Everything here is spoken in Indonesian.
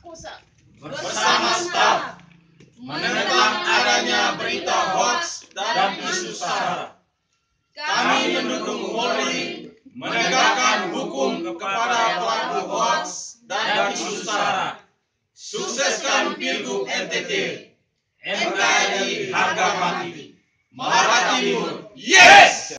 Pusat bersama staf menentang adanya berita hoaks dan isu sara. Kami mendukung Polri menegakkan hukum kepada pelaku hoaks dan isu sara. Sukseskan Pilgub NTT, NKRI harga mati. Malabar Timur, yes!